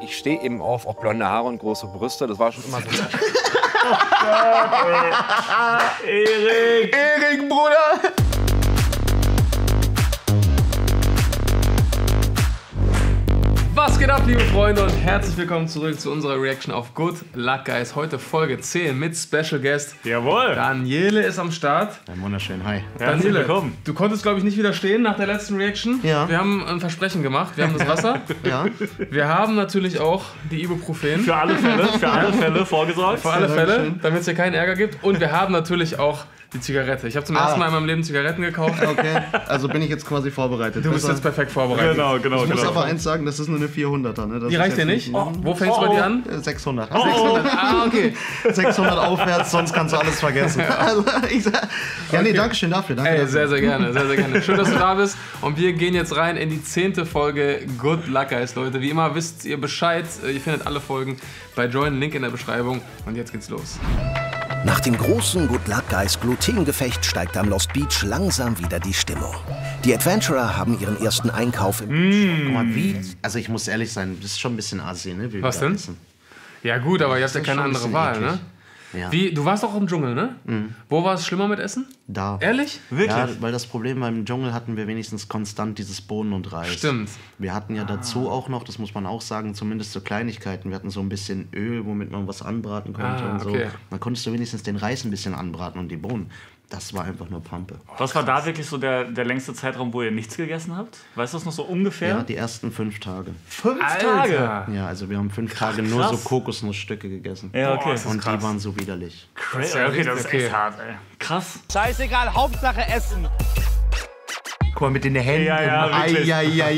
ich stehe eben auf blonde Haare und große Brüste. Das war schon immer so. Erik, Bruder! Was geht ab, liebe Freunde, und herzlich willkommen zurück zu unserer Reaction auf Good Luck Guys. Heute Folge 10 mit Special Guest. Jawohl! Daniele ist am Start. Ein wunderschön, hi. Daniele, du konntest, glaube ich, nicht widerstehen nach der letzten Reaction. Ja. Wir haben ein Versprechen gemacht. Wir haben das Wasser. Ja. Wir haben natürlich auch die Ibuprofen. Für alle Fälle vorgesorgt. Für alle Fälle, damit es hier keinen Ärger gibt. Und wir haben natürlich auch die Zigarette. Ich habe zum ersten Mal in meinem Leben Zigaretten gekauft. Okay, also bin ich jetzt quasi vorbereitet. Du bist jetzt perfekt vorbereitet. Genau. Ich muss aber eins sagen, das ist nur eine 400er. Ne? Das Die reicht dir nicht? Wo fängst du bei dir an? 600. 600. Ah, okay. 600 aufwärts, sonst kannst du alles vergessen. Also, Dankeschön dafür. Danke Ey, dafür. sehr, sehr gerne, sehr, sehr gerne. Schön, dass du da bist. Und wir gehen jetzt rein in die 10. Folge Good Luck Guys, Leute. Wie immer wisst ihr Bescheid. Ihr findet alle Folgen bei Join, Link in der Beschreibung. Und jetzt geht's los. Nach dem großen Good Luck Guys Glutengefecht steigt am Lost Beach langsam wieder die Stimmung. Die Adventurer haben ihren ersten Einkauf im Guck mal, also ich muss ehrlich sein, das ist schon ein bisschen assi, ne? Wie Was wir da denn? essen. Ja gut, aber ihr habt ja ist keine schon ein andere bisschen Wahl, eklig. ne? Ja. Wie, du warst doch im Dschungel, ne? Wo war es schlimmer mit Essen? Da. Ehrlich? Wirklich? Ja, weil das Problem beim Dschungel hatten wir wenigstens konstant dieses Bohnen und Reis. Stimmt. Wir hatten ja dazu auch noch, das muss man auch sagen, zumindest so Kleinigkeiten. Wir hatten so ein bisschen Öl, womit man was anbraten konnte und so. okay. Dann konntest du wenigstens den Reis ein bisschen anbraten und die Bohnen. Das war einfach nur Pampe. Was war da wirklich so der längste Zeitraum, wo ihr nichts gegessen habt? Weißt du das noch so ungefähr? Ja, die ersten 5 Tage. 5 Alter. Ja, also wir haben 5 Tage nur so Kokosnussstücke gegessen. Ja, okay. ist Und krass. die waren so widerlich. Crazy. Okay, das ist Okay. echt hart, ey. Krass. Scheißegal, Hauptsache Essen. Guck mal, mit den Händen. Ja, wirklich.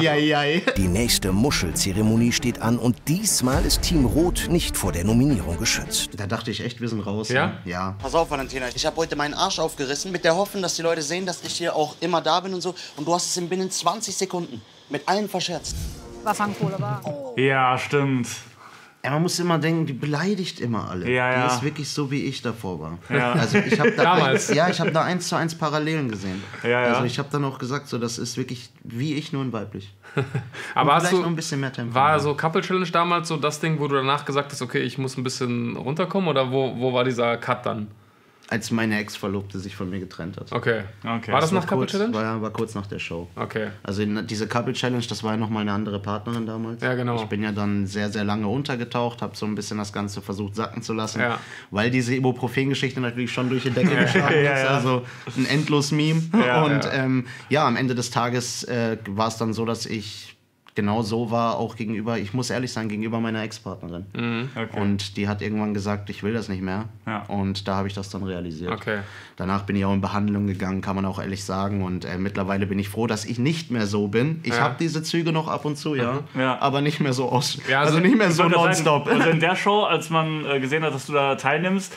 Ei. Die nächste Muschelzeremonie steht an und diesmal ist Team Rot nicht vor der Nominierung geschützt. Da dachte ich echt, wir sind raus. Ja? Ne? Ja. Pass auf, Valentina, ich habe heute meinen Arsch aufgerissen, mit der Hoffnung, dass die Leute sehen, dass ich hier auch immer da bin und so. Und du hast es in binnen 20 Sekunden mit allen verscherzt. Was Kohle war. Ja, stimmt. Ja, man muss immer denken, die beleidigt immer alle. Ja. Die ist wirklich so, wie ich davor war. Ja. Also ich habe da, Damals. ich habe da 1:1 Parallelen gesehen. Ja. Also ich habe dann auch gesagt, so das ist wirklich wie ich, nur in weiblich. Aber Und hast vielleicht du, noch ein bisschen mehr Tempo. war so Couple Challenge damals so das Ding, wo du danach gesagt hast, okay, ich muss ein bisschen runterkommen? Oder wo war dieser Cut dann? Als meine Ex-Verlobte sich von mir getrennt hat. Okay. Okay. War das nach Couple Kurz, Challenge? war kurz nach der Show. Okay. Also diese Couple Challenge, das war ja nochmal eine andere Partnerin damals. Ja, genau. Ich bin ja dann sehr, sehr lange untergetaucht, habe so ein bisschen das Ganze versucht sacken zu lassen, Ja. weil diese Ibuprofen-Geschichte natürlich schon durch die Decke geschlagen ist. Ja. Also ein endlos Meme. Ja, Und am Ende des Tages war es dann so, dass ich genau so war, auch gegenüber, ich muss ehrlich sagen, gegenüber meiner Ex-Partnerin. Okay. Und die hat irgendwann gesagt, ich will das nicht mehr. Ja. Und da habe ich das dann realisiert. Okay. Danach bin ich auch in Behandlung gegangen, kann man auch ehrlich sagen. Und mittlerweile bin ich froh, dass ich nicht mehr so bin. Ich habe diese Züge noch ab und zu, ja. Aber nicht mehr so aus. Ja, also nicht mehr so Ich wollte nonstop. sagen, also in der Show, als man gesehen hat, dass du da teilnimmst,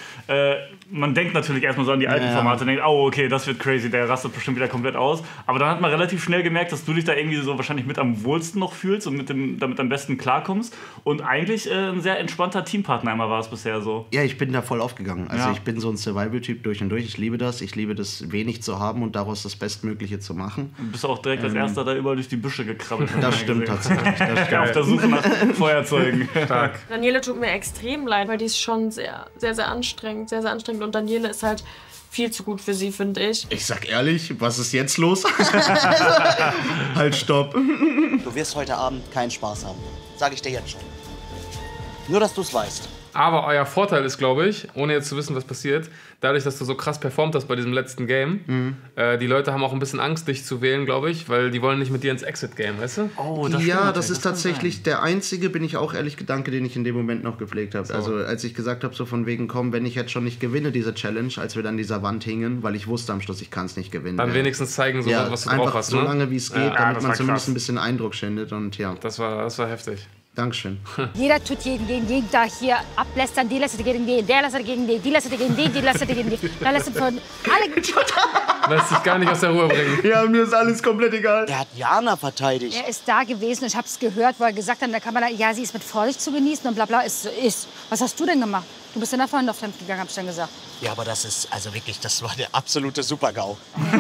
man denkt natürlich erstmal so an die alten Formate und denkt, oh, okay, das wird crazy, der rastet bestimmt wieder komplett aus. Aber dann hat man relativ schnell gemerkt, dass du dich da irgendwie so wahrscheinlich mit am wohlsten noch fühlst und damit am besten klarkommst. Und eigentlich ein sehr entspannter Teampartner immer war es bisher so. Ja, ich bin da voll aufgegangen. Also Ja. ich bin so ein Survival-Typ durch und durch. Ich liebe das. Ich liebe das, wenig zu haben und daraus das Bestmögliche zu machen. Du bist auch direkt als Erster da überall durch die Büsche gekrabbelt. Das stimmt tatsächlich. Das Ja, auf stimmt. der Suche nach Feuerzeugen. Stark. Daniele tut mir extrem leid, weil die ist schon sehr, sehr, sehr anstrengend. Sehr, sehr anstrengend. Und Daniele ist halt viel zu gut für sie, finde ich. Ich sag ehrlich, was ist jetzt los? Halt, stopp. Du wirst heute Abend keinen Spaß haben. Sag ich dir jetzt schon. Nur, dass du es weißt. Aber euer Vorteil ist, glaube ich, ohne jetzt zu wissen, was passiert, dadurch, dass du so krass performt hast bei diesem letzten Game, die Leute haben auch ein bisschen Angst, dich zu wählen, glaube ich, weil die wollen nicht mit dir ins Exit-Game, weißt du? Oh, Ja, das ist tatsächlich der einzige, bin ich auch ehrlich, Gedanke, den ich in dem Moment noch gepflegt habe. Also als ich gesagt habe, so von wegen, komm, wenn ich jetzt schon nicht gewinne, diese Challenge, als wir dann an dieser Wand hingen, weil ich wusste am Schluss, ich kann es nicht gewinnen. Dann wenigstens zeigen, so, ja, was du einfach drauf hast. so Ne? lange wie es geht, Ja, damit das man war zumindest krass. ein bisschen Eindruck schindet und ja, Das war heftig. Dankeschön. Jeder tut jeden da hier ablästern. Die lässt gegen den, der lässt gegen den, die lässt gegen den, die lässt gegen den. Da lässt von alle. Lässt sich gar nicht aus der Ruhe bringen. Ja, mir ist alles komplett egal. Der hat Jana verteidigt. Er ist da gewesen und ich habe es gehört, wo er gesagt hat in der Kamera, ja, sie ist mit Vorsicht zu genießen und bla bla, ist. Was hast du denn gemacht? Du bist in der Freundin auf Fremd gegangen, hab ich dann gesagt. Ja, aber das ist, also wirklich, das war der absolute Super-GAU.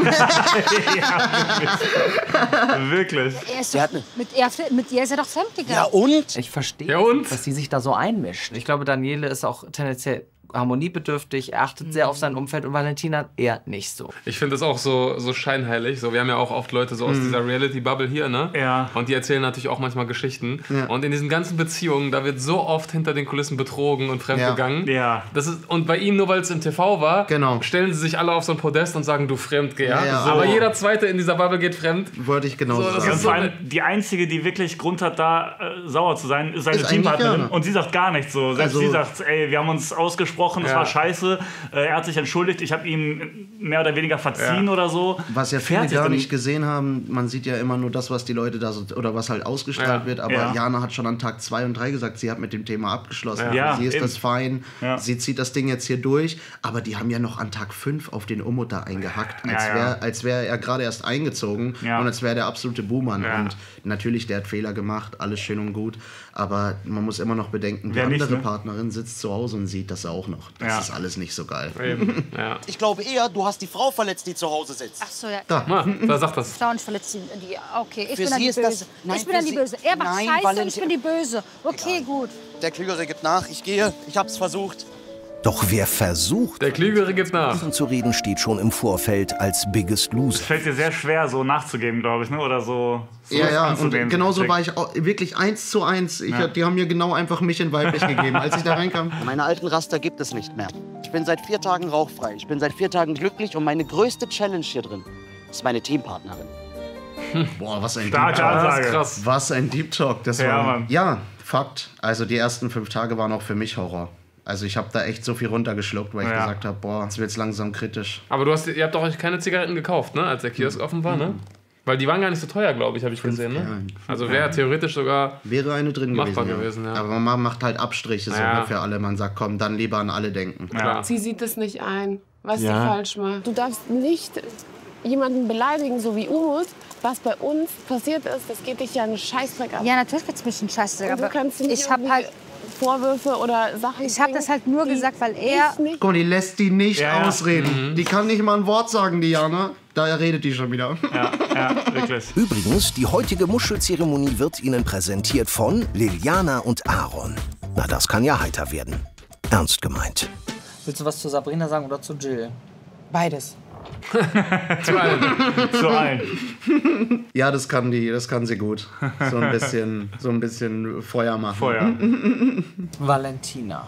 Wirklich. Er ist doch, mit ihr ist er doch fremd gegangen. Ja, und? Ich verstehe, Ja, und? dass sie sich da so einmischt. Ich glaube, Daniele ist auch tendenziell harmoniebedürftig, er achtet sehr auf sein Umfeld und Valentina eher nicht so. Ich finde das auch so scheinheilig. So, wir haben ja auch oft Leute so aus dieser Reality-Bubble hier, ne? Ja. Und die erzählen natürlich auch manchmal Geschichten. Ja. Und in diesen ganzen Beziehungen, da wird so oft hinter den Kulissen betrogen und fremdgegangen. Ja. Das ist, und bei ihm, nur weil es im TV war, stellen sie sich alle auf so ein Podest und sagen, du Fremdgeher. Ja, so. Aber jeder Zweite in dieser Bubble geht fremd. Wollte ich genauso sagen. Und vor allem die Einzige, die wirklich Grund hat, da sauer zu sein, ist seine Teampartnerin. Und sie sagt gar nichts so. Selbst sie sagt, ey, wir haben uns ausgesprochen, das war scheiße. Er hat sich entschuldigt, ich habe ihm mehr oder weniger verziehen oder so. Was ja viele gar nicht gesehen haben, man sieht ja immer nur das, was die Leute da so, oder was halt ausgestrahlt wird, aber Jana hat schon an Tag 2 und 3 gesagt, sie hat mit dem Thema abgeschlossen. Ja, sie ist das fein, sie zieht das Ding jetzt hier durch, aber die haben ja noch an Tag 5 auf den Umut da eingehackt, als wäre er gerade erst eingezogen und als wäre der absolute Buhmann. Und natürlich, der hat Fehler gemacht, alles schön und gut, aber man muss immer noch bedenken, die andere Partnerin sitzt zu Hause und sieht das auch noch. Das ist alles nicht so geil. Ich glaube eher, du hast die Frau verletzt, die zu Hause sitzt. Ach so, ja. Da sagt das. Frauen verletzt die. Okay, ich Für bin dann sie die ist Böse. das- Nein, ich bin dann für die sie- Böse. Er macht Nein, Scheiße und Valentin- ich bin die Böse. Okay, gut. Der Klügere gibt nach, ich gehe, ich hab's versucht. Doch wer versucht, Der Klügere gibt nach. zu reden, steht schon im Vorfeld als Biggest Loser. Fällt dir sehr schwer, so nachzugeben, glaube ich, ne? Oder so. Ja, und anzunehmen. genauso war ich auch wirklich 1:1. Die haben mir genau einfach mich in weiblich gegeben, als ich da reinkam. Meine alten Raster gibt es nicht mehr. Ich bin seit 4 Tagen rauchfrei. Ich bin seit 4 Tagen glücklich und meine größte Challenge hier drin ist meine Teampartnerin. Boah, was ein Starke Deep Talk. Ansage. Krass. Was ein Deep Talk. Das Ja, war, Mann. ja, Fakt. Also die ersten 5 Tage waren auch für mich Horror. Also ich habe da echt so viel runtergeschluckt, weil ich gesagt habe, boah, jetzt wird's langsam kritisch. Aber ihr habt doch euch keine Zigaretten gekauft, ne? Als der Kiosk offen war, ne? Weil die waren gar nicht so teuer, glaube ich, habe ich gesehen, ne? Also wäre theoretisch sogar Wäre eine drin machbar gewesen. gewesen, ja. Aber man macht halt Abstriche so, Ja. ne, für alle. Man sagt, komm, dann lieber an alle denken. klar. Sie sieht es nicht ein, was sie falsch macht. Du darfst nicht jemanden beleidigen, so wie Umut. Was bei uns passiert ist, das geht dich ja einen Scheißdreck ab. Ja, natürlich wird es mich ein Scheißdreck. Und du Aber kannst nicht ich habe halt, Vorwürfe oder Sachen. ich habe das halt nur gesagt, weil er. Guck mal, die lässt die nicht Ja. ausreden. Die kann nicht mal ein Wort sagen, Diana. Da redet die schon wieder. Ja, wirklich. Übrigens, die heutige Muschelzeremonie wird Ihnen präsentiert von Liliana und Aaron. Na, das kann ja heiter werden. Ernst gemeint. Willst du was zu Sabrina sagen oder zu Jill? Beides. Zu allen. Zu allen. Ja, das kann sie gut. So ein bisschen Feuer machen. Feuer. Valentina.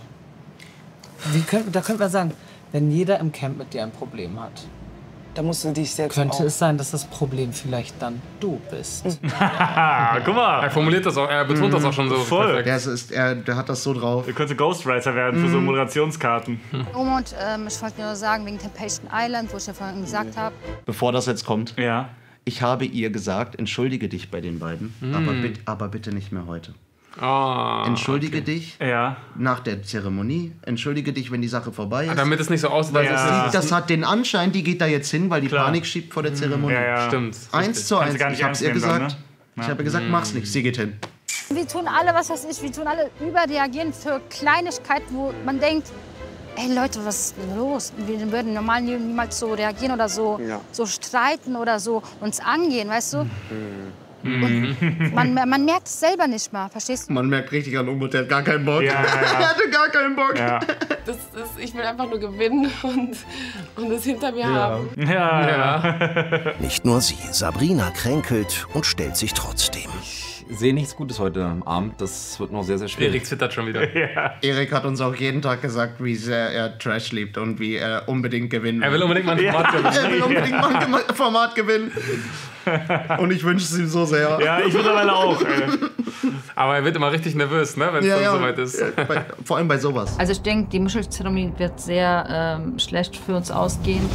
Da könnte man sagen, wenn jeder im Camp mit dir ein Problem hat, Da musst du dich selbst könnte auch. es sein, dass das Problem vielleicht dann du bist. Ah, guck mal. Er formuliert das auch, er betont das auch schon so Voll. perfekt. Der hat das so drauf. Ihr könnte Ghostwriter werden für so Moderationskarten. Und ich wollte nur sagen, wegen Temptation Island, wo ich ja vorhin gesagt habe. Bevor das jetzt kommt, Ja. ich habe ihr gesagt, entschuldige dich bei den beiden, aber bitte nicht mehr heute. Entschuldige dich Ja. nach der Zeremonie, entschuldige dich, wenn die Sache vorbei ist. Damit es nicht so aussieht, als Ja. Das hat den Anschein, die geht da jetzt hin, weil die Panik schiebt vor der Zeremonie. Ja. stimmt. 1:1. gar nicht Ich habe ernst ihr nehmen dann, gesagt, ne? ich habe gesagt, mach's nicht. Sie geht hin. Wir tun alle, was weiß ich, wir tun alle überreagieren für Kleinigkeiten, wo man denkt, ey Leute, was ist denn los? Wir würden normal niemals so reagieren oder so, so streiten oder so uns angehen, weißt du? Und man merkt es selber nicht mal, verstehst du? Man merkt richtig an Umut, der hat gar keinen Bock. Ja. Er hatte gar keinen Bock. Ja. Ich will einfach nur gewinnen und es hinter mir haben. Ja. Nicht nur sie, Sabrina kränkelt und stellt sich trotzdem. Ich sehe nichts Gutes heute Abend. Das wird noch sehr, sehr schwierig. Erik twittert schon wieder. Erik hat uns auch jeden Tag gesagt, wie sehr er Trash liebt und wie er unbedingt gewinnen Er will unbedingt mal ein Format gewinnen. Er will unbedingt mal ein Format gewinnen. Und ich wünsche es ihm so sehr. Ja, ich mittlerweile auch. Aber er wird immer richtig nervös, ne, wenn es dann soweit ist. Vor allem bei sowas. Also ich denke, die Muschelzeremonie wird sehr schlecht für uns ausgehen.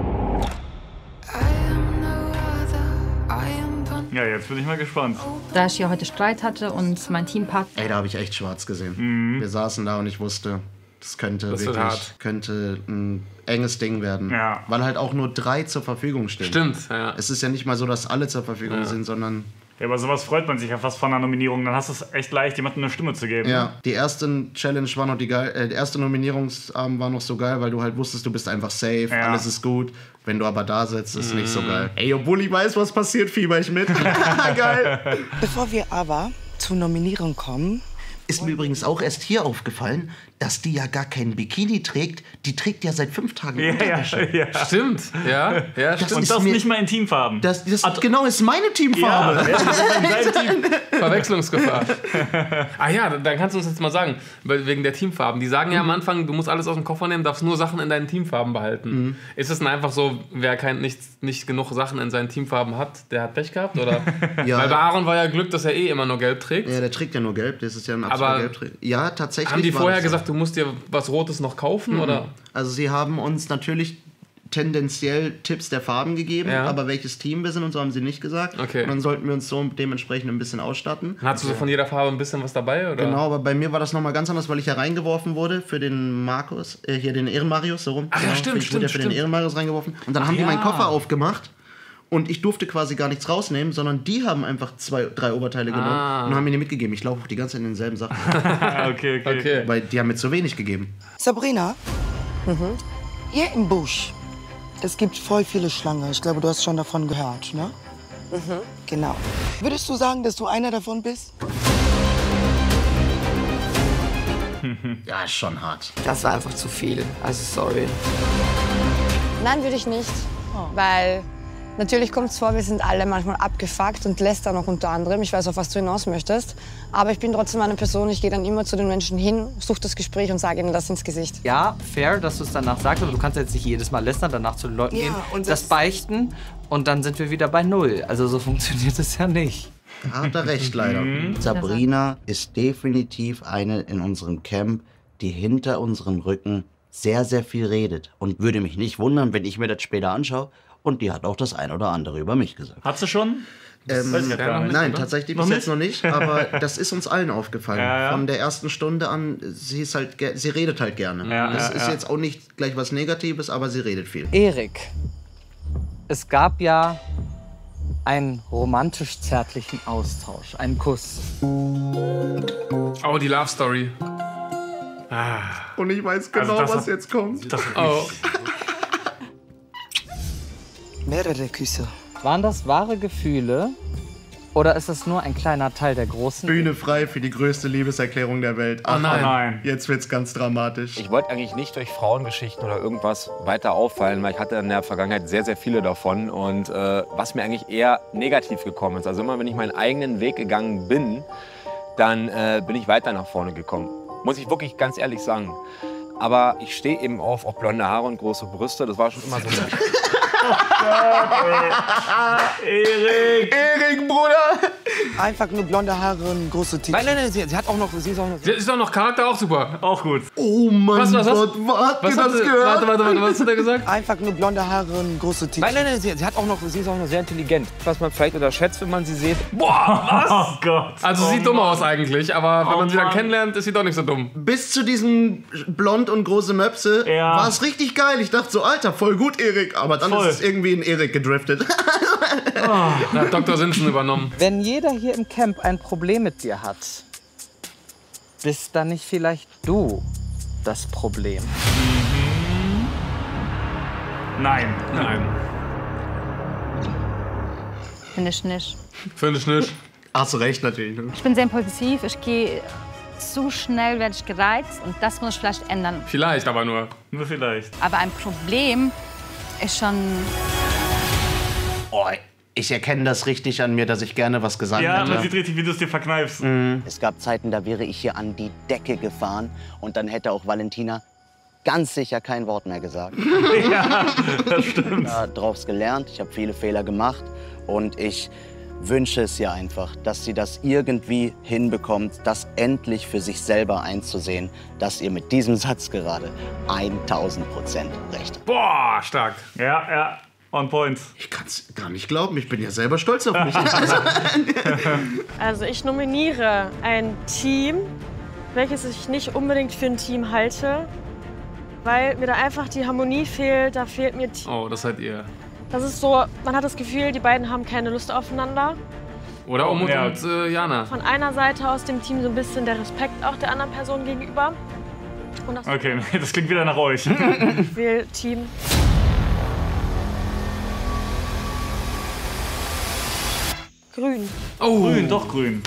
Ja, jetzt bin ich mal gespannt. Da ich ja heute Streit hatte und mein Teampartner. Ey, da habe ich echt schwarz gesehen. Wir saßen da und ich wusste, Das könnte ein enges Ding werden. Ja. Weil halt auch nur 3 zur Verfügung stehen. Stimmt, ja. Es ist ja nicht mal so, dass alle zur Verfügung sind, sondern... Ja, aber sowas freut man sich ja fast von einer Nominierung. Dann hast du es echt leicht, jemandem eine Stimme zu geben. Ja, die erste Challenge war noch die erste Nominierungsabend war noch so geil, weil du halt wusstest, du bist einfach safe, alles ist gut. Wenn du aber da sitzt, ist es nicht so geil. Ey, obwohl ich weiß, was passiert, fieber ich mit. Geil. Bevor wir aber zur Nominierung kommen, ist mir übrigens auch erst hier aufgefallen, dass die ja gar keinen Bikini trägt. Die trägt ja seit 5 Tagen Unterwäsche. Ja. Stimmt, ja stimmt. Und das nicht mal in Teamfarben. Das genau ist meine Teamfarbe. Ja, Team. Verwechslungsgefahr. Ja, dann kannst du uns jetzt mal sagen, wegen der Teamfarben. Die sagen ja am Anfang, du musst alles aus dem Koffer nehmen, darfst nur Sachen in deinen Teamfarben behalten. Ist es dann einfach so, wer nicht genug Sachen in seinen Teamfarben hat, der hat Pech gehabt? Oder? Ja. Weil bei Aaron war ja Glück, dass er immer nur gelb trägt. Ja, der trägt ja nur gelb, das ist ja ein absoluter Gelbträger. Ja, tatsächlich. Haben die vorher gesagt, du musst dir was Rotes noch kaufen? Oder? Also sie haben uns natürlich tendenziell Tipps der Farben gegeben, aber welches Team wir sind und so haben sie nicht gesagt. Okay. Und dann sollten wir uns so dementsprechend ein bisschen ausstatten. Hast du so von jeder Farbe ein bisschen was dabei? Oder? Genau, aber bei mir war das nochmal ganz anders, weil ich ja reingeworfen wurde für den Markus, hier den Ehrenmarius, so rum. Ach ja, stimmt, Ich wurde ja für den Ehrenmarius reingeworfen. Und dann haben die meinen Koffer aufgemacht. Und ich durfte quasi gar nichts rausnehmen, sondern die haben einfach 2, 3 Oberteile genommen und haben mir die mitgegeben. Ich laufe auch die ganze Zeit in denselben Sachen. Okay. Weil die haben mir zu wenig gegeben. Sabrina, hier im Busch, es gibt voll viele Schlangen. Ich glaube, du hast schon davon gehört, ne? Genau. Würdest du sagen, dass du einer davon bist? Ja, ist schon hart. Das war einfach zu viel. Also sorry. Nein, würde ich nicht. Weil natürlich kommt es vor, wir sind alle manchmal abgefuckt und lästern auch unter anderem. Ich weiß, auf was du hinaus möchtest. Aber ich bin trotzdem eine Person, ich gehe dann immer zu den Menschen hin, suche das Gespräch und sage ihnen das ins Gesicht. Ja, fair, dass du es danach sagst, aber du kannst jetzt nicht jedes Mal lästern, danach zu den Leuten gehen, und das beichten und dann sind wir wieder bei 0. Also so funktioniert es ja nicht. Da hat er recht, leider. Sabrina ist definitiv eine in unserem Camp, die hinter unserem Rücken sehr, sehr viel redet. Und würde mich nicht wundern, wenn ich mir das später anschaue. Und die hat auch das ein oder andere über mich gesagt. Hat sie schon? Nein, tatsächlich bis jetzt noch nicht, aber das ist uns allen aufgefallen. Ja. Von der ersten Stunde an, sie redet halt gerne. Das ist jetzt auch nicht gleich was Negatives, aber sie redet viel. Erik, es gab ja einen romantisch-zärtlichen Austausch, einen Kuss. Oh, die Love Story. Und ich weiß genau, was jetzt kommt. Mehrere Küsse. Waren das wahre Gefühle oder ist es nur ein kleiner Teil der großen... Bühne frei für die größte Liebeserklärung der Welt. Oh nein. Jetzt wird's ganz dramatisch. Ich wollte eigentlich nicht durch Frauengeschichten oder irgendwas weiter auffallen, weil ich hatte in der Vergangenheit sehr, sehr viele davon. Und was mir eigentlich eher negativ gekommen ist, also immer wenn ich meinen eigenen Weg gegangen bin, dann bin ich weiter nach vorne gekommen. Muss ich wirklich ganz ehrlich sagen. Aber ich stehe eben auf blonde Haare und große Brüste. Das war schon immer so. Erik, Bruder! Einfach nur blonde Haare und große Titel. Nein, sie hat auch noch... Sie ist auch noch Charakter, auch super. Auch gut. Oh mein Gott, habt ihr das gehört? Warte, was hat er gesagt? Einfach nur blonde Haare und große Titel. Nein, sie hat auch noch... Sie ist auch noch sehr intelligent. Was man vielleicht unterschätzt, wenn man sie sieht. Boah, was? Oh Gott. Also sie sieht dumm aus eigentlich, aber wenn man sie dann kennenlernt, ist sie doch nicht so dumm. Bis zu diesem blond und große Möpse war es richtig geil. Ich dachte so, Alter, voll gut, Erik. Aber dann ist es irgendwie in Erik gedriftet. Da hat Dr. Simpson übernommen. Wenn jeder hier im Camp ein Problem mit dir hat, bist dann nicht vielleicht du das Problem? Nein. Finde ich nicht. Finde ich nicht. Hast du recht, natürlich. Ich bin sehr impulsiv, ich gehe zu schnell, werde ich gereizt und das muss ich vielleicht ändern. Vielleicht, aber nur. Nur vielleicht. Aber ein Problem ist schon... Oh, ich erkenne das richtig an mir, dass ich gerne was gesagt hätte. Ja, man sieht richtig, wie du es dir verkneifst. Es gab Zeiten, da wäre ich hier an die Decke gefahren und dann hätte auch Valentina ganz sicher kein Wort mehr gesagt. Ja, das stimmt. Ich habe daraus gelernt, ich habe viele Fehler gemacht und ich wünsche es ihr einfach, dass sie das irgendwie hinbekommt, das endlich für sich selber einzusehen, dass ihr mit diesem Satz gerade 1000% recht. Boah, stark. Ja. On point. Ich kann es gar nicht glauben, ich bin ja selber stolz auf mich. Also ich nominiere ein Team welches ich nicht unbedingt für ein Team halte, weil mir da einfach die Harmonie fehlt, da fehlt mir... Oh, das seid ihr. Das ist so, man hat das Gefühl, die beiden haben keine Lust aufeinander. Oder Umut und Jana. Von einer Seite aus dem Team so ein bisschen der Respekt auch der anderen Person gegenüber. Und das okay, das klingt wieder nach euch. Ich will Team. Grün. Oh. Grün, doch grün.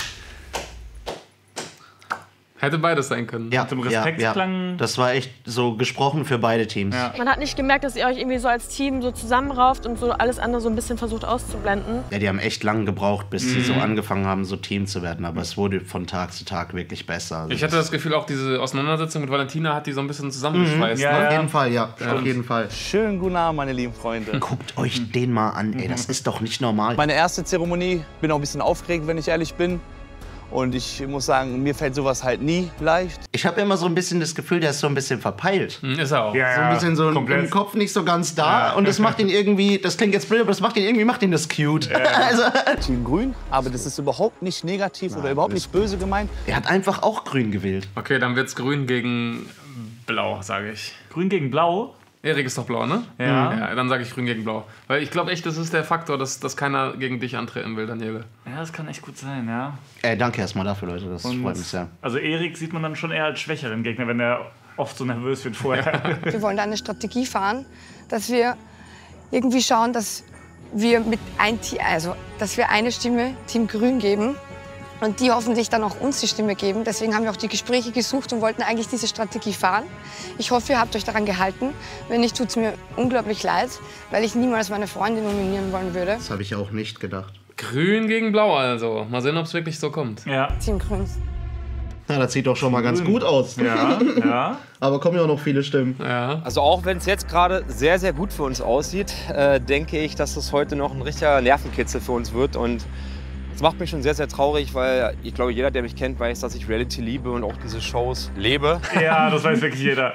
Hätte beides sein können. Ja, mit dem Respektklang. Das war echt so gesprochen für beide Teams. Ja. Man hat nicht gemerkt, dass ihr euch irgendwie so als Team so zusammenrauft und so alles andere so ein bisschen versucht auszublenden. Ja, die haben echt lange gebraucht, bis sie so angefangen haben, so Team zu werden. Aber es wurde von Tag zu Tag wirklich besser. Also ich hatte das Gefühl, auch diese Auseinandersetzung mit Valentina hat die so ein bisschen zusammengeschweißt. Ja, auf jeden Fall, ja. Auf jeden Fall. Schönen guten Abend, meine lieben Freunde. Guckt euch den mal an, ey. Das ist doch nicht normal. Meine erste Zeremonie, bin auch ein bisschen aufgeregt, wenn ich ehrlich bin. Und ich muss sagen, mir fällt sowas halt nie leicht. Ich habe immer so ein bisschen das Gefühl, der ist so ein bisschen verpeilt. Ist er auch. Ja, so ein bisschen so im Kopf nicht so ganz da. Ja. Und das macht ihn irgendwie, das klingt jetzt blöd, aber das macht ihn das cute. Ja. Also. Team Grün, aber das ist überhaupt nicht negativ oder überhaupt nicht böse gemeint. Er hat einfach auch Grün gewählt. Okay, dann wird's Grün gegen Blau, sage ich. Grün gegen Blau? Erik ist doch blau, ne? Ja. Ja, dann sage ich Grün gegen Blau. Weil ich glaube echt, das ist der Faktor, dass keiner gegen dich antreten will, Daniele. Ja, das kann echt gut sein, ja. Danke erstmal dafür, Leute. Das freut mich sehr. Also Erik sieht man dann schon eher als schwächeren Gegner, wenn er oft so nervös wird vorher. Wir wollen da eine Strategie fahren, dass wir irgendwie schauen, dass wir dass wir eine Stimme Team Grün geben. Und die hoffentlich dann auch uns die Stimme geben. Deswegen haben wir auch die Gespräche gesucht und wollten eigentlich diese Strategie fahren. Ich hoffe, ihr habt euch daran gehalten. Wenn nicht, tut es mir unglaublich leid, weil ich niemals meine Freundin nominieren wollen würde. Das habe ich auch nicht gedacht. Grün gegen Blau also. Mal sehen, ob es wirklich so kommt. Ja. Team Grün. Na, das sieht doch schon mal ganz gut aus. Ja, ja. Aber kommen ja auch noch viele Stimmen. Ja. Also auch wenn es jetzt gerade sehr, sehr gut für uns aussieht, denke ich, dass es heute noch ein richtiger Nervenkitzel für uns wird. Und das macht mich schon sehr, sehr traurig, weil ich glaube, jeder, der mich kennt, weiß, dass ich Reality liebe und auch diese Shows lebe. Ja, das weiß wirklich jeder.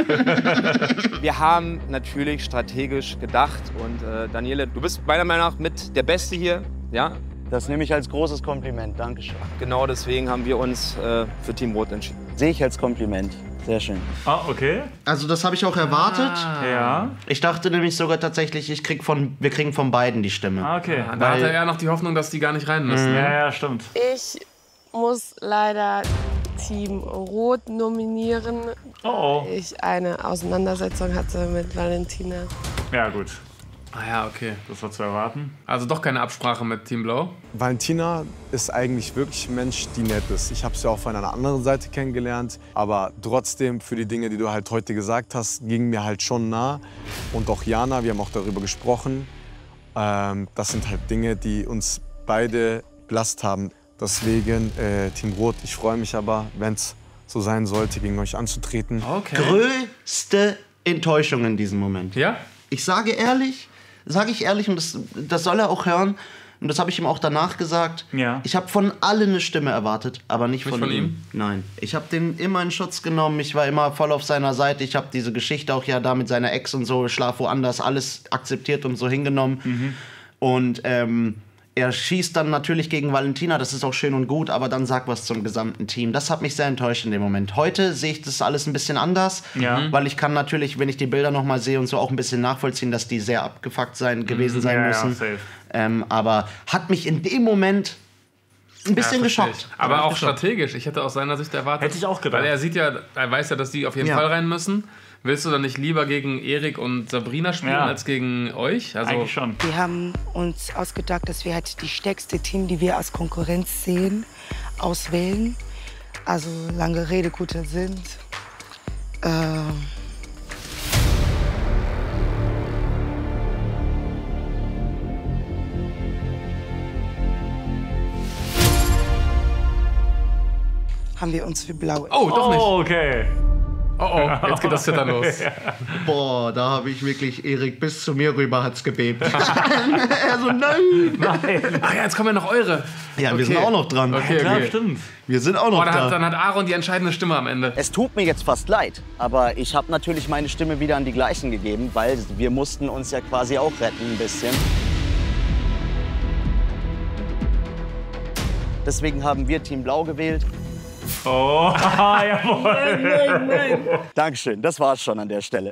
Wir haben natürlich strategisch gedacht und Daniele, du bist meiner Meinung nach mit der Beste hier, ja? Das nehme ich als großes Kompliment, Dankeschön. Genau deswegen haben wir uns für Team Rot entschieden. Sehe ich als Kompliment. Sehr schön. Ah, okay. Also das habe ich auch erwartet. Ja. Ich dachte nämlich sogar tatsächlich, wir kriegen von beiden die Stimme. Ah, okay. Da hatte er noch die Hoffnung, dass die gar nicht rein müssen. Ja, ja, stimmt. Ich muss leider Team Rot nominieren, weil ich eine Auseinandersetzung hatte mit Valentina. Ja, gut. Ah ja, okay. Das war zu erwarten. Also doch keine Absprache mit Team Blau? Valentina ist eigentlich wirklich ein Mensch, die nett ist. Ich habe sie auch von einer anderen Seite kennengelernt. Aber trotzdem, für die Dinge, die du halt heute gesagt hast, ging mir halt schon nah. Und auch Jana, wir haben auch darüber gesprochen. Das sind halt Dinge, die uns beide belastet haben. Deswegen, Team Rot, ich freue mich aber, wenn es so sein sollte, gegen euch anzutreten. Okay. Größte Enttäuschung in diesem Moment. Ja? Ich sage ich ehrlich, und das soll er auch hören, und das habe ich ihm auch danach gesagt, ja. Ich habe von allen eine Stimme erwartet, aber nicht von ihm. Nein, ich habe den immer in Schutz genommen, ich war immer voll auf seiner Seite, ich habe diese Geschichte auch ja da mit seiner Ex und so, Schlaf woanders, alles akzeptiert und so hingenommen. Mhm. Und er schießt dann natürlich gegen Valentina, das ist auch schön und gut, aber dann sagt was zum gesamten Team. Das hat mich sehr enttäuscht in dem Moment. Heute sehe ich das alles ein bisschen anders, weil ich kann natürlich, wenn ich die Bilder noch mal sehe und so, auch ein bisschen nachvollziehen, dass die sehr abgefuckt gewesen sein müssen. Ja, aber hat mich in dem Moment ein bisschen geschockt. Aber auch strategisch. Ich hätte aus seiner Sicht erwartet. Hätte ich auch gedacht. Weil er weiß ja, dass die auf jeden Fall rein müssen. Willst du dann nicht lieber gegen Erik und Sabrina spielen als gegen euch? Also eigentlich schon. Wir haben uns ausgedacht, dass wir halt die stärkste Team, die wir als Konkurrenz sehen, auswählen. Also lange Rede, guter Sinn. Haben wir uns für Blau. Oh, doch nicht. Oh, okay. Oh, jetzt geht das Zittern los. Boah, da habe ich wirklich, Erik, bis zu mir rüber hat's gebebt. Er so, nein. Ach ja, jetzt kommen ja noch eure. Ja, wir sind auch noch dran. Okay, klar, stimmt. Wir sind auch noch da. Dann hat Aaron die entscheidende Stimme am Ende. Es tut mir jetzt fast leid, aber ich habe natürlich meine Stimme wieder an die Gleichen gegeben, weil wir mussten uns ja quasi auch retten ein bisschen. Deswegen haben wir Team Blau gewählt. Oh, jawohl. Nein. Dankeschön, das war's schon an der Stelle.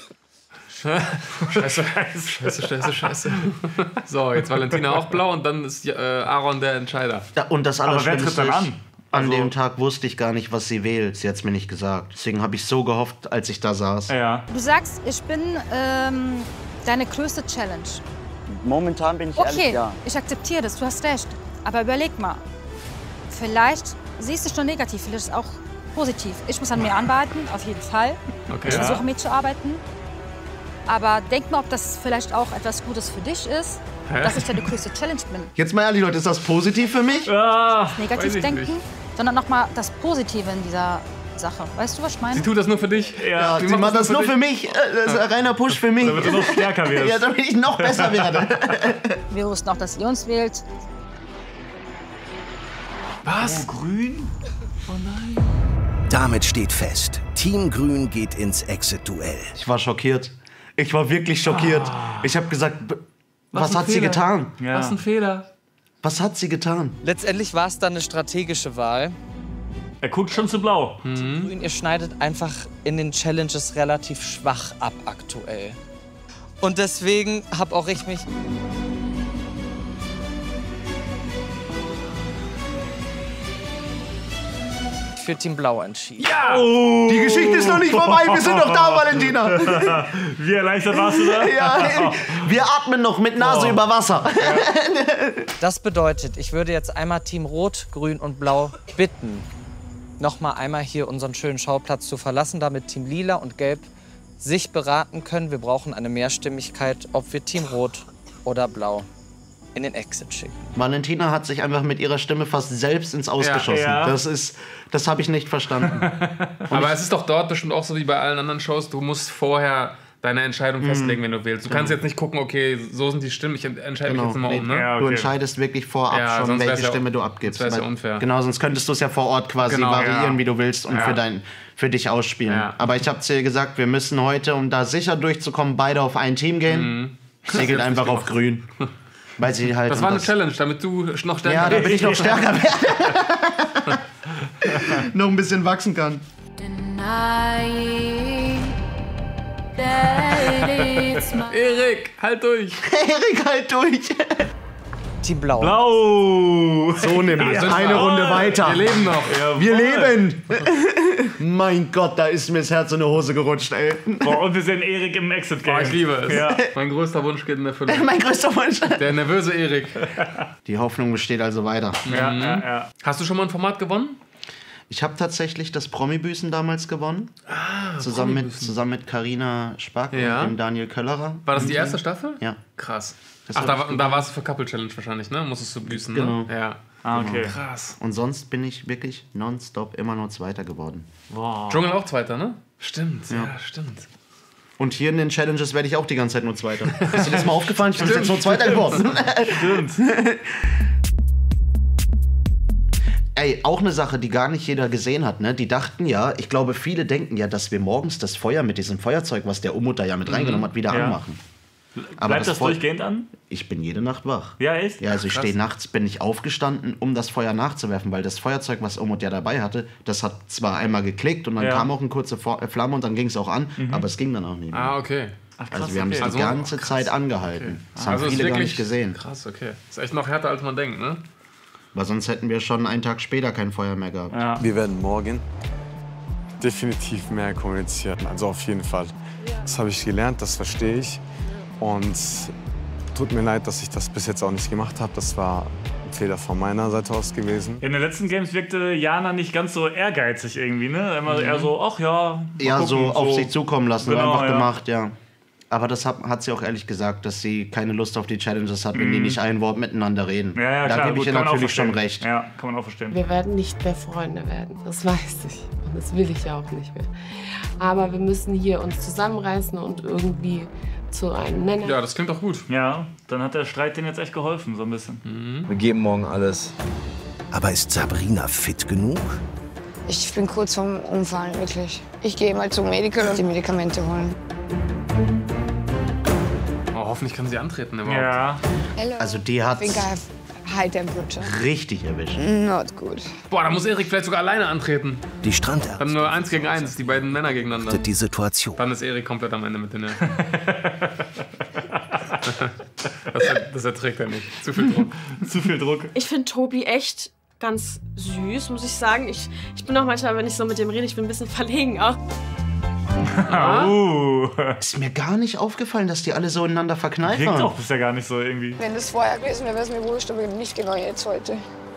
Scheiße. So, jetzt Valentina auch blau und dann ist Aaron der Entscheider. Und das Allerschlimmste dann an? An dem Tag wusste ich gar nicht, was sie wählt. Sie hat es mir nicht gesagt. Deswegen habe ich so gehofft, als ich da saß. Ja. Du sagst, ich bin deine größte Challenge. Momentan bin ich ehrlich, ja. Okay, ich akzeptiere das, du hast recht. Aber überleg mal, vielleicht siehst du es schon negativ, vielleicht ist es auch positiv. Ich muss an mir arbeiten, auf jeden Fall. Okay. Ich versuche mitzuarbeiten. Aber denk mal, ob das vielleicht auch etwas Gutes für dich ist, dass ich deine größte Challenge bin. Jetzt mal ehrlich, Leute, ist das positiv für mich? Negativ denken, sondern nochmal das Positive in dieser Sache. Weißt du, was ich meine? Sie tut das nur für dich. Ja, sie macht das nur für mich. Das ist ein reiner Push für mich. Damit du noch stärker wirst. Ja, damit ich noch besser werde. Wir wussten auch, dass ihr uns wählt. Was? Oh, grün? Oh nein. Damit steht fest, Team Grün geht ins Exit-Duell. Ich war schockiert. Ich war wirklich schockiert. Ich habe gesagt, was hat sie getan? Ja. Was ein Fehler. Was hat sie getan? Letztendlich war es dann eine strategische Wahl. Er guckt schon zu blau. Grün, ihr schneidet einfach in den Challenges relativ schwach ab aktuell. Und deswegen habe auch ich mich für Team Blau entschieden. Ja! Oh. Die Geschichte ist noch nicht vorbei, wir sind noch da, Valentina. Wie erleichtert warst du da? Ja, wir atmen noch mit Nase über Wasser. Das bedeutet, ich würde jetzt einmal Team Rot, Grün und Blau bitten, noch mal einmal hier unseren schönen Schauplatz zu verlassen, damit Team Lila und Gelb sich beraten können. Wir brauchen eine Mehrstimmigkeit, ob wir Team Rot oder Blau in den Exit schicken. Valentina hat sich einfach mit ihrer Stimme fast selbst ins Aus geschossen. Ja. Das habe ich nicht verstanden. Aber es ist doch dort bestimmt auch so wie bei allen anderen Shows, du musst vorher deine Entscheidung festlegen, wenn du wählst. Du kannst jetzt nicht gucken, okay, so sind die Stimmen, ich entscheide mich jetzt mal um. Ne? Ja, okay. Du entscheidest wirklich vorab schon, welche Stimme du abgibst. Das wäre ja unfair. Genau, sonst könntest du es ja vor Ort quasi variieren, wie du willst und für dich ausspielen. Ja. Aber ich habe zu ihr gesagt, wir müssen heute, um da sicher durchzukommen, beide auf ein Team gehen. Sie geht einfach auf Grün. Weil sie halt das war eine Challenge, damit du noch stärker ja, damit ich noch stärker werde. Noch ein bisschen wachsen kann. Erik, halt durch. Erik, halt durch. Team Blau. Blau. So nämlich. Eine Runde weiter. Wir leben noch. Jawohl. Wir leben. Mein Gott, da ist mir das Herz in die Hose gerutscht, ey. Boah, und wir sehen Erik im Exit-Game. Oh, ich liebe es. Ja. Mein größter Wunsch geht in Erfüllung. Mein größter Wunsch. Der nervöse Erik. Die Hoffnung besteht also weiter. Ja. Hast du schon mal ein Format gewonnen? Ich habe tatsächlich das Promi-Büßen damals gewonnen. Zusammen mit Carina Spack und dem Daniel Köllerer. War das die erste Staffel? Ja. Krass. Ach, da warst du für Couple Challenge wahrscheinlich, ne? Musstest du büßen, genau. Ne? Ja. Ah, okay. Krass. Und sonst bin ich wirklich nonstop immer nur Zweiter geworden. Wow. Dschungel auch Zweiter, ne? Stimmt, ja, stimmt. Und hier in den Challenges werde ich auch die ganze Zeit nur Zweiter. Ist dir das mal aufgefallen? Ich bin jetzt nur Zweiter geworden. Stimmt. Ey, auch eine Sache, die gar nicht jeder gesehen hat, ne? Die dachten ja, ich glaube, viele denken ja, dass wir morgens das Feuer mit diesem Feuerzeug, was der Umut da ja mit reingenommen hat, wieder anmachen. Aber bleibt das durchgehend an? Ich bin jede Nacht wach. Ja, echt? Ja, also ich stehe nachts, bin ich aufgestanden, um das Feuer nachzuwerfen, weil das Feuerzeug, was Umut ja dabei hatte, das hat zwar einmal geklickt und dann kam auch eine kurze Flamme und dann ging es auch an, aber es ging dann auch nicht mehr. Ah, okay. Ach, krass, also wir haben das die ganze Zeit angehalten. Das haben viele gar nicht gesehen. Krass, okay. Ist echt noch härter, als man denkt, ne? Weil sonst hätten wir schon einen Tag später kein Feuer mehr gehabt. Ja. Wir werden morgen definitiv mehr kommunizieren, also auf jeden Fall. Das habe ich gelernt, das verstehe ich. Und tut mir leid, dass ich das bis jetzt auch nicht gemacht habe. Das war ein Fehler von meiner Seite aus gewesen. In den letzten Games wirkte Jana nicht ganz so ehrgeizig irgendwie, ne? Immer eher so, ach ja. Ja, gucken, so auf sich zukommen lassen, genau, einfach gemacht, ja. Aber das hat sie auch ehrlich gesagt, dass sie keine Lust auf die Challenges hat, wenn die nicht ein Wort miteinander reden. Ja, da klar, gebe ich ihr natürlich schon recht. Ja, kann man auch verstehen. Wir werden nicht mehr Freunde werden, das weiß ich. Und das will ich auch nicht mehr. Aber wir müssen hier uns zusammenreißen und irgendwie zu einem Nenner. Ja, das klingt doch gut. Ja, dann hat der Streit denen jetzt echt geholfen, so ein bisschen. Wir geben morgen alles. Aber ist Sabrina fit genug? Ich bin kurz vorm Umfallen, wirklich. Ich gehe mal zum Medical und die Medikamente holen. Oh, hoffentlich kann sie antreten überhaupt. Ja. Hello. Also die hat... High Temperature. Richtig erwischen. Not good. Boah, da muss Erik vielleicht sogar alleine antreten. Die Strandärztin. Dann nur 1 gegen 1, die beiden Männer gegeneinander. Die Situation. Dann ist Erik komplett am Ende mit den Nerven. Das erträgt er nicht. Zu viel Druck. Zu viel Druck. Ich finde Tobi echt ganz süß, muss ich sagen. Ich bin auch manchmal, wenn ich so mit dem rede, ich bin ein bisschen verlegen auch. Ist mir gar nicht aufgefallen, dass die alle so ineinander verknallt waren. Klingt auch bisher gar nicht so irgendwie. Wenn das vorher gewesen wäre, wäre es mir wurscht, aber nicht genau jetzt heute.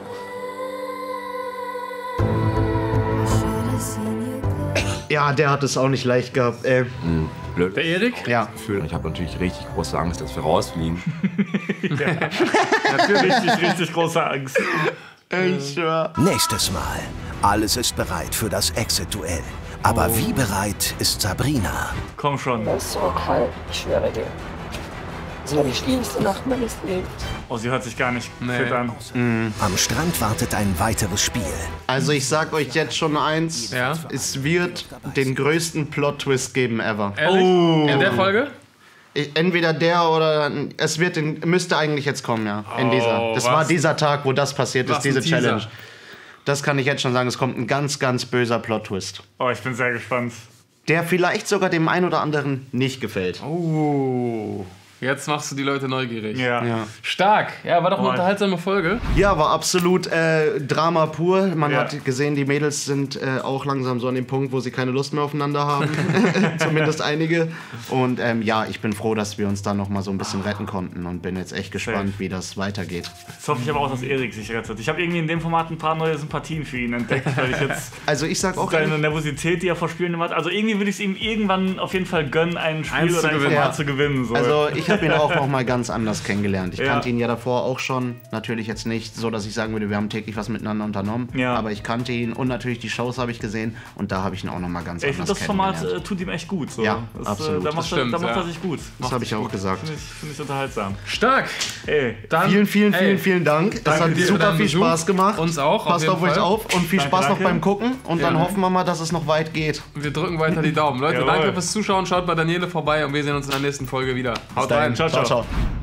Ja, der hat es auch nicht leicht gehabt, ey. Blöd. Der Erik? Ja. Ich habe natürlich richtig große Angst, dass wir rausfliegen. Natürlich richtig große Angst. Ich schwör. Nächstes Mal. Alles ist bereit für das Exit-Duell. Aber wie bereit ist Sabrina? Komm schon. Das ist so kalt, ich schwöre dir. Das war die schlimmste Nacht meines Lebens. Oh, sie hört sich gar nicht fit an. Am Strand wartet ein weiteres Spiel. Also ich sag euch jetzt schon eins, es wird den größten Plot-Twist geben ever. Ehrlich? Oh. In der Folge? Entweder der oder es müsste eigentlich jetzt kommen, ja. In dieser. Das war dieser Tag, wo das passiert ist, diese Challenge. Das kann ich jetzt schon sagen, es kommt ein ganz, ganz böser Plot-Twist. Oh, ich bin sehr gespannt. Der vielleicht sogar dem einen oder anderen nicht gefällt. Oh. Jetzt machst du die Leute neugierig. Ja. Stark. Ja, war doch eine unterhaltsame Folge. Ja, war absolut Drama pur. Man hat gesehen, die Mädels sind auch langsam so an dem Punkt, wo sie keine Lust mehr aufeinander haben. Zumindest einige. Und ja, ich bin froh, dass wir uns da noch mal so ein bisschen retten konnten und bin jetzt echt gespannt, wie das weitergeht. Jetzt hoffe ich aber auch, dass Erik sich rettet. Ich habe irgendwie in dem Format ein paar neue Sympathien für ihn entdeckt, weil ich jetzt also ich sag auch seine Nervosität, die er vor Spielen hat. Also irgendwie würde ich es ihm irgendwann auf jeden Fall gönnen, ein Spiel oder ein Format zu gewinnen. So. Also ich habe ihn auch noch mal ganz anders kennengelernt. Ich kannte ihn ja davor auch schon. Natürlich jetzt nicht so, dass ich sagen würde, wir haben täglich was miteinander unternommen. Aber ich kannte ihn und natürlich die Shows habe ich gesehen und da habe ich ihn auch noch mal ganz anders kennengelernt. Ich finde, das Format tut ihm echt gut. So. Ja, absolut. Da macht er sich gut. Das habe ich auch gesagt. Finde ich unterhaltsam. Stark. Dann, vielen Dank. Das hat super viel Spaß gemacht. Uns auch. Passt auf euch auf und viel Spaß noch beim Gucken. Und dann hoffen wir mal, dass es noch weit geht. Wir drücken weiter die Daumen. Leute, danke fürs Zuschauen. Schaut bei Daniele vorbei und wir sehen uns in der nächsten Folge wieder. Haut rein. Ciao.